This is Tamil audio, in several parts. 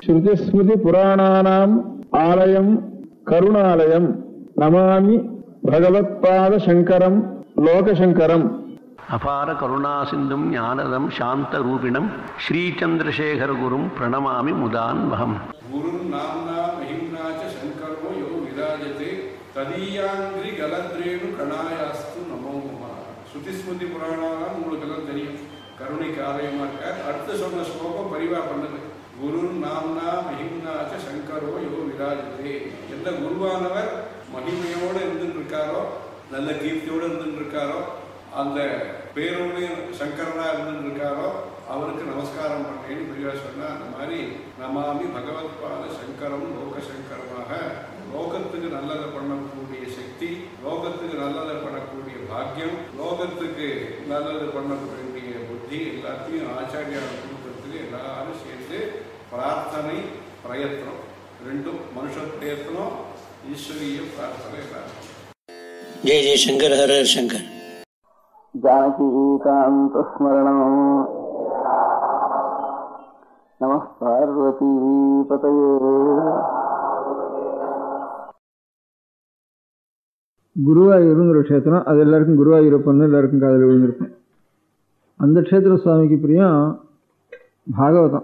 ஸ்ருதிஸ்மிருதி புராணானாம் ஆலயம் கருணாலயம் நமாமி பகவத்பாத சங்கரம் லோகசங்கரம். அபார கருணா சிந்தும் ஞானதம் சாந்த ரூபிணம் ஸ்ரீச்சந்திரசேகர குரும் பிரணமாமி முதான்வகம். குரும் நாம்னா மஹிம்னாச்ச சங்கரோ யோ விராஜதே ததீயாங்கிரி கலத்ரேனு கணாயாஸ்து நமோ நம. ஸ்ருதிஸ்மிருதி புராணாலாம் உங்களுக்கு எல்லாம் தெரியும், கருணைக்கு ஆலயமா இருக்கார். அடுத்து சொன்ன ஸ்லோகம் பரிவா பண்ணது. குரு நாம்னா மஹிம்னாச்ச சங்கரோ யோ விராஜதே. எந்த குருவானவர் மகிமையோடு இருந்துட்டு இருக்காரோ, நல்ல கீர்த்தியோடு இருந்துட்டு இருக்காரோ, அந்த பேரோடு சங்கரனா இருந்துட்டு இருக்காரோ அவருக்கு நமஸ்காரம் பண்ணேன்னு பெரியவா சொன்னா. அந்த மாதிரி நமாமி பகவத்பாத சங்கரம் லோகசங்கரமாக லோகத்துக்கு நல்லதை பண்ணக்கூடிய சக்தி, லோகத்துக்கு நல்லதை பண்ணக்கூடிய பாக்கியம், லோகத்துக்கு நல்லது பண்ணக்கூடிய புத்தி எல்லாத்தையும் ஆச்சாரியார் கொடுக்கறதுக்கு எல்லாரும் சேர்ந்து பிரார்த்தனை பிரயத்னம் ரெண்டும், மனுஷ பிரயத்னம் ஈஸ்வரிய பிரார்த்தனை எல்லாரும். ஜெய ஜெய சங்கர் ஹர ஹர சங்கர். ஜானகீகாந்த ஸ்மரணம் நம பார்வதி பதயே. குருவாயூருங்கிற க்ஷேத்திரம், அது எல்லாருக்கும் குருவாயூரப்பன்னு எல்லாருக்கும் காதில் விழுந்திருக்கும். அந்த க்ஷேத்திர சுவாமிக்கு பிரியம் பாகவதம்.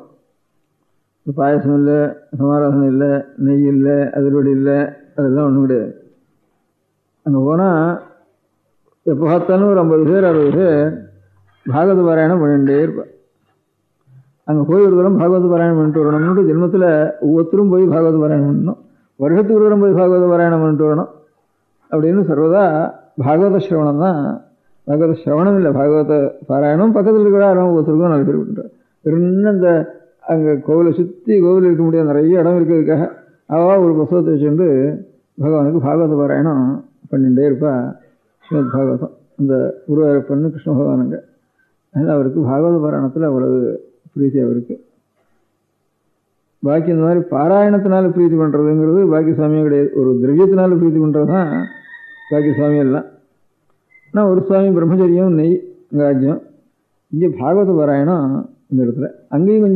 பாயசம் இல்லை, சமாராதனம் இல்லை, நெய் இல்லை, அதிர்வடி இல்லை, அதெல்லாம் ஒன்றும் கிடையாது. அங்கே போனால் எப்போ பார்த்தாலும் ஒரு 50 பேர் 60 பேர் பாகவத பாராயணம் பண்ணிகிட்டே இருப்பாள். அங்கே போய் ஒரு தரம் பாகவத பாராயணம் பண்ணிட்டு வரணும்னு ஜென்மத்தில் ஒவ்வொருத்தரும் போய் பாகவத பாராயணம் பண்ணணும், வருஷத்துக்கு ஒரு தரம் போய் பாகவத பாராயணம் பண்ணிட்டு வரணும் அப்படின்னு சர்வதா பாகவத சிரவணம் தான். பாகவத சிரவணம் இல்லை, பாகவத பாராயணம். பக்கத்தில் இருக்கிற ஆரம்பம் ஒவ்வொருத்தருக்கும் 4 பேர் பண்ணுறார். இன்னும் இந்த அங்கே கோவிலை சுற்றி கோவில் இருக்க முடியாது, நிறைய இடம் இருக்கிறதுக்காக அவள் ஒரு புத்தகத்தை வச்சுட்டு பகவானுக்கு பாகவத பாராயணம் பண்ணிகிட்டே இருப்பா. ஸ்ரீமத் பாகவதம் அந்த குருவாயூரப்பன்னு கிருஷ்ண பகவானுங்க. அதனால் அவருக்கு பாகவத பாராயணத்தில் அவ்வளவு பிரீத்தி அவருக்கு. பாக்கி இந்த மாதிரி பாராயணத்தினால பிரீத்தி பண்ணுறதுங்கிறது பாக்கி சுவாமியே கிடையாது. ஒரு திரவியத்தினால பிரீத்தி பண்ணுறது தான் பாக்கி சுவாமியெல்லாம். ஆனால் ஒரு சுவாமி பிரம்மச்சரியம் நெய் ராஜ்யம். இங்கே பாகவத பாராயணம் இந்த இடத்துல. அங்கேயும்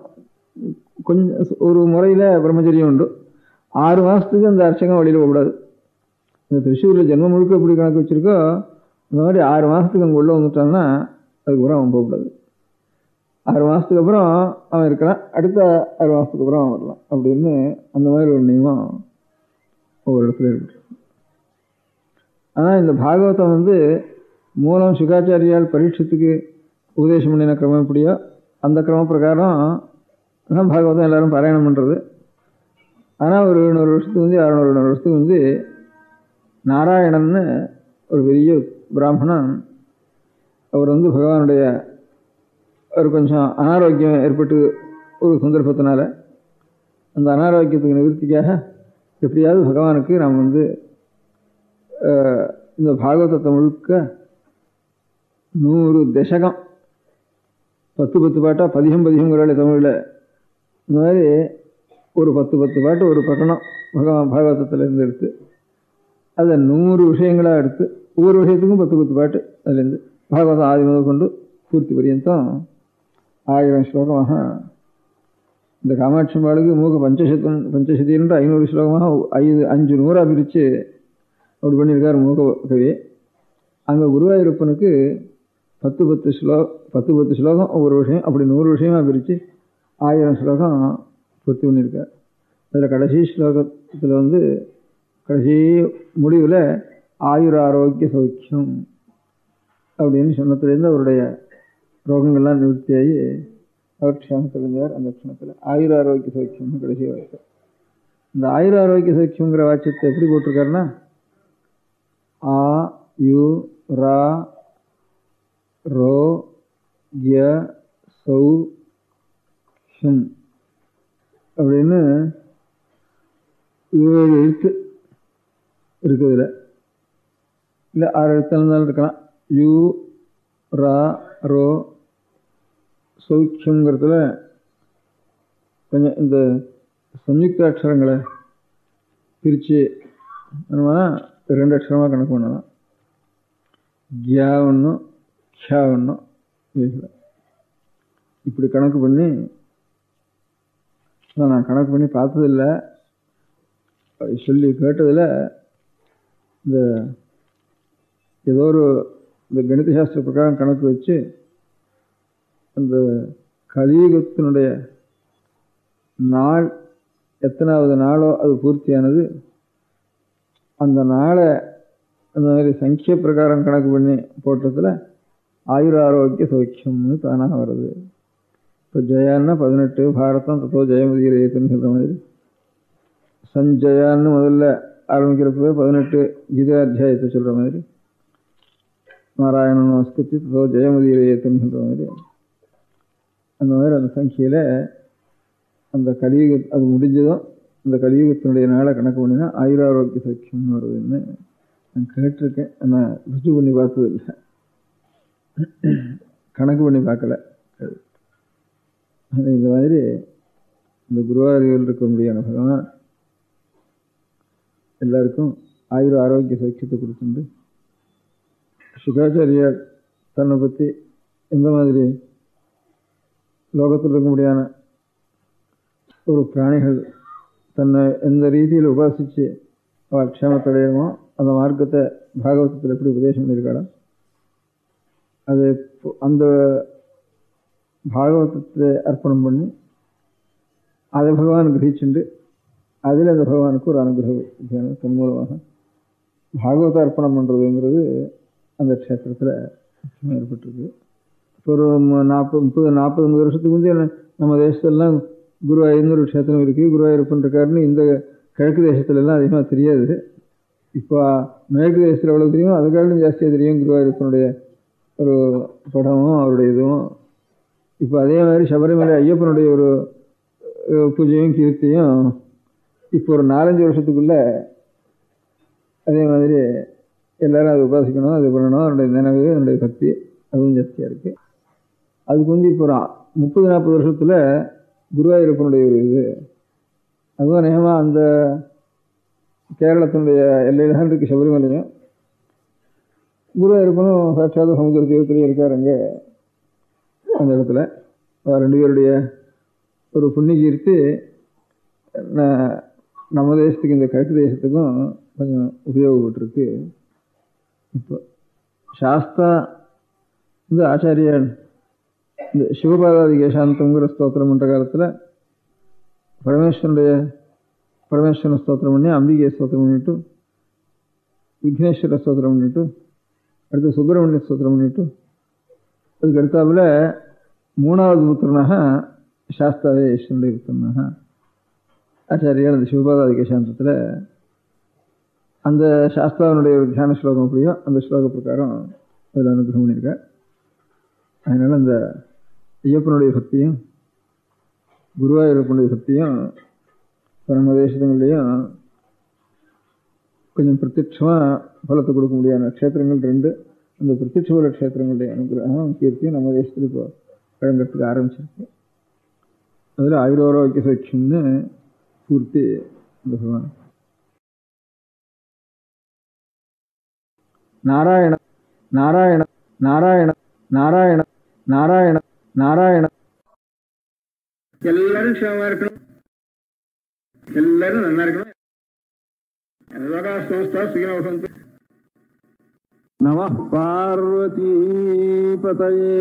கொஞ்சம் ஒரு முறையில் பிரம்மச்சரியம் உண்டு. 6 மாதத்துக்கு அந்த அர்ச்சகம் வழியில் போகக்கூடாது. இந்த திருச்சூரில் ஜென்மம் முழுக்க எப்படி கணக்கு வச்சுருக்கோ அந்த மாதிரி 6 மாதத்துக்கு அங்கே உள்ளே வந்துட்டான்னா அதுக்கப்புறம் அவன் போகக்கூடாது. 6 மாதத்துக்கு அப்புறம் அவன் இருக்கிறான், அடுத்த 6 மாதத்துக்கு அப்புறம் அவன் வரலாம் அப்படின்னு அந்த மாதிரி ஒரு நியமம் ஒவ்வொரு இடத்துல இருக்கு. ஆனால் இந்த பாகவதம் மூலம் சுகாச்சாரியால் பரீட்சத்துக்கு உபதேசம் பண்ணின கிரமம் எப்படியோ அந்த கிரம பிரகாரம் தான் பாகவதம் எல்லோரும் பாராயணம் பண்ணுறது. ஆனால் ஒரு 100 வருஷத்துக்கு 600 வருஷத்துக்கு நாராயணன்னு ஒரு பெரிய பிராமணன், அவர் பகவானுடைய ஒரு கொஞ்சம் அனாரோக்கியம் ஏற்பட்டு ஒரு சந்தர்ப்பத்தினால அந்த அனாரோக்கியத்துக்கு நிவர்த்திக்காக எப்படியாவது பகவானுக்கு நாம் இந்த பாகவதத்தை முழுக்க 100 தசகம் 10 பாட்டாக பதிகங்கிறாள் தமிழில். இந்த மாதிரி ஒரு 10 பாட்டு ஒரு பட்டணம் பகவான் பாகவதத்திலேருந்து எடுத்து அதை 100 விஷயங்களாக எடுத்து ஒவ்வொரு விஷயத்துக்கும் 10 பாட்டு அதுலேருந்து பாகவதம் ஆதி முதல் கொண்டு பூர்த்தி பரியந்தம் 1000 ஸ்லோகமாக இந்த காமாட்சி அம்பாளுக்கு மூக பஞ்சசதின்ற 500 ஸ்லோகமாக 500 பிரித்து அப்படி பண்ணியிருக்கார் மூக கவி. அங்கே குருவாயூரப்பனுக்கு 10 ஸ்லோகம் ஒவ்வொரு விஷயம், அப்படி 100 விஷயமாக பிரித்து 1000 ஸ்லோகம் பூர்த்தி பண்ணியிருக்கார். அதில் கடைசி ஸ்லோகத்தில் கடைசி முடிவில் ஆயுர ஆரோக்கிய சௌக்கியம் அப்படின்னு சொன்னதுலேருந்து அவருடைய ரோகங்கள்லாம் நிவர்த்தியாகி அவர் க்ஷேமத்தில் இருந்தார். அந்த க்ஷணத்தில் ஆயுர ஆரோக்கிய சௌக்கியம்னு கடைசி வாக்கியம். இந்த ஆயுர ஆரோக்கிய சௌக்கியங்கிற வாக்கியத்தை எப்படி போட்டிருக்காருன்னா ஆ யு ரா ரோ ய சௌக்கியம் அப்படின்னு 7 எழுத்து இருக்குதுல. இல்லை 6 எழுத்தாலும் இருக்கலாம். யூ ரா ரோ சௌக்கியங்கிறதுல கொஞ்சம் இந்த சம்யுக்த அக்ஷரங்களை பிரித்து என்னன்னா 2 அக்ஷரமாக கணக்கு பண்ணலாம். கியா ஒன்றும் க்ஷா ஒன்றும் இப்படி கணக்கு பண்ணி நான் கணக்கு பண்ணி பார்த்ததில்லை, சொல்லி கேட்டதில் இந்த ஏதோ ஒரு இந்த கணித சாஸ்திர பிரகாரம் கணக்கு வச்சு அந்த கலியுகத்தினுடைய நாள் எத்தனாவது நாளோ அது பூர்த்தியானது, அந்த நாளை அந்த மாதிரி சங்கிய பிரகாரம் கணக்கு பண்ணி போட்டதில் ஆயுராரோக்கிய சௌக்கியம்னு தானாக வருது. இப்போ ஜெயான்னா 18, பாரதம் தத்தோ ஜெயமுதீரேத்துன்னு சொல்கிற மாதிரி, சஞ்சயான்னு முதல்ல ஆரம்பிக்கிறப்பவே 18 கீதாத்தியாயத்தை சொல்கிற மாதிரி, நாராயணன் நமஸ்கரித்து தத்தோ ஜெயமுதீரேத்துன்னு சொல்கிற மாதிரி, அந்த மாதிரி அந்த சங்கியில் அந்த கலியுக அது முடிஞ்சதும் அந்த கலியுகத்தினுடைய நாளை கணக்கு பண்ணினா ஆயுராரோக்கிய சௌக்கியம்னு வருதுன்னு நான் கேட்டிருக்கேன். ஆனால் ருஜு பண்ணி பார்த்ததில்லை, கணக்கு பண்ணி பார்க்கல. இந்த மாதிரி இந்த குருவாரிகள் இருக்க முடியான பகவான் எல்லாருக்கும் ஆரோக்கிய சௌக்கியத்தை கொடுத்துண்டு, சுகாச்சாரியார் தன்னை பற்றி எந்த மாதிரி லோகத்தில் இருக்க முடியான ஒரு பிராணிகள் தன்னை எந்த ரீதியில் உபாசித்து அவள் க்ஷேமத்தடையணுமோ அந்த மார்க்கத்தை பாகவதத்தில் எப்படி உபதேசம் பண்ணியிருக்காளோ அது அந்த பாகவதத்தை அர்ப்பணம் பண்ணி அதை பகவான் கிரகிச்சுண்டு அதில் அந்த பகவானுக்கு ஒரு அனுகிரகம் தன் மூலமாக பாகவத அர்ப்பணம் பண்ணுறதுங்கிறது அந்த க்ஷேத்திரத்தில் முக்கியமாக ஏற்பட்டிருக்கு. இப்போ ஒரு 40-50 வருஷத்துக்கு முந்தைய நம்ம தேசத்துலலாம் குருவாயூர்னு ஒரு க்ஷேத்திரம் இருக்குது, குருவாயூரப்பன் இருக்காருன்னு இந்த கிழக்கு தேசத்துலலாம் அதிகமாக தெரியாது. இப்போ மேற்கு தேசத்தில் எவ்வளோ தெரியும், அதுக்காகவும் ஜாஸ்தியாக தெரியும் குருவாயூரப்பனுடைய ஒரு படமும் அவருடைய இதுவும். இப்போ அதே மாதிரி சபரிமலை ஐயப்பனுடைய ஒரு பூஜையும் கீர்த்தியும் இப்போ ஒரு 4-5 வருஷத்துக்குள்ளே அதே மாதிரி எல்லோரும் அதை உபாசிக்கணும், அது பண்ணணும், அதனுடைய நினைவு, அதனுடைய பக்தி அதுவும் ஜாஸ்தியாக இருக்குது. அதுக்கு வந்து இப்போ ஒரு 30-40 வருஷத்தில் குருவாயூரப்பனுடைய ஒரு இது அதுவும் நேகமாக அந்த கேரளத்தினுடைய எல்லையில் தான் இருக்குது சபரிமலையும். குருவாயூரப்பனும் சாட்சாத் சமுத்திர தீரத்திலேயே இருக்கார் அங்கே அந்த இடத்துல. 2 பேருடைய ஒரு புண்ணிய கீர்த்தி நம்ம தேசத்துக்கு இந்த கிழக்கு தேசத்துக்கும் கொஞ்சம் உபயோகப்பட்டிருக்கு. இப்போ சாஸ்தா இந்த ஆச்சாரியன் இந்த சிவபாதாதி கேசாந்தங்கிற ஸ்தோத்திரம் பண்ணுற காலத்தில் பரமேஸ்வரன் ஸ்தோத்திரம் பண்ணி, அம்பிகை ஸ்தோத்திரம் பண்ணிட்டு, விக்னேஸ்வர ஸ்தோத்திரம் பண்ணிட்டு, அடுத்து சுப்பிரமணிய ஸ்தோத்திரம் பண்ணிட்டு, அதுக்கு அடுத்தாப்புல 3வது புத்திரனாக சாஸ்தாவே ஈஸ்வரனுடைய புத்திரனாக ஆச்சாரியால் அந்த சிவபாதாதி கேசாந்தத்தில் அந்த சாஸ்தாவனுடைய ஒரு தியான ஸ்லோகம் அப்படியோ அந்த ஸ்லோக பிரகாரம் அதில் அனுகிரகம் பண்ணியிருக்கார். அதனால் அந்த ஐயப்பனுடைய பக்தியும் குருவாயூரப்பனுடைய பக்தியும் நம்ம தேசங்கள்லேயும் கொஞ்சம் பிரத்யட்சமாக பலத்தை கொடுக்க முடியாத க்ஷேத்திரங்கள் 2. அந்த பிரத்யட்ச பல க்ஷேத்திரங்களுடைய அனுகிரகம் கீர்த்தியும் நம்ம தேசத்தில் இப்போ வழங்கறதுக்கு ஆரம்பிச்சிருக்கு. அதில் ஆயுராரோக்கிய சௌக்கியம்னு பூர்த்தி இந்த பகவான். நாராயண நாராயண நாராயண நாராயண நாராயண நாராயண. எல்லாரும் க்ஷேமமா இருக்கணும், எல்லாரும் நல்லா இருக்கணும். நம பார்வதி பதயே.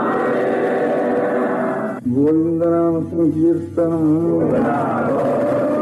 கோவிந்தநாம கீர்த்தனம்.